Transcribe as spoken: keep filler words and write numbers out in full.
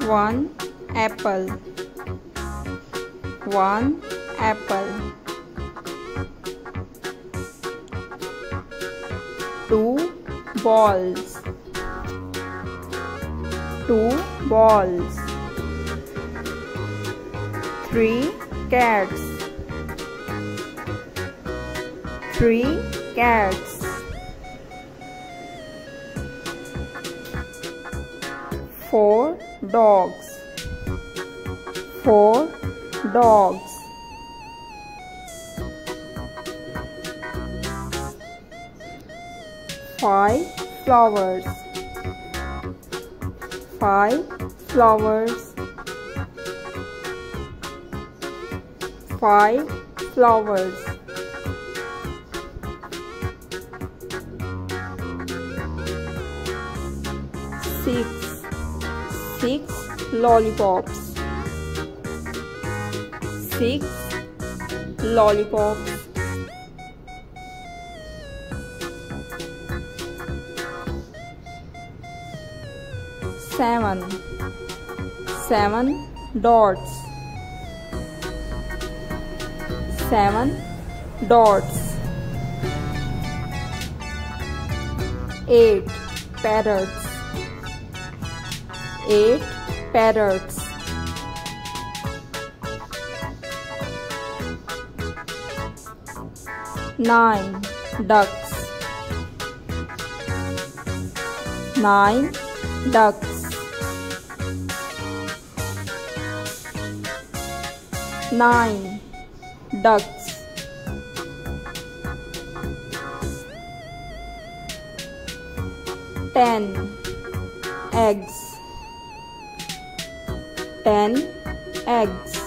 One apple. One apple. Two balls. Two balls. Three cats. Three cats. Four dogs. Four dogs. Five flowers. Five flowers. Five flowers. Six. Six lollipops. Six lollipops. Seven. Seven dots. Seven dots. Eight parrots. Eight parrots. Nine ducks. Nine ducks. Nine ducks. Ten eggs. Ten eggs.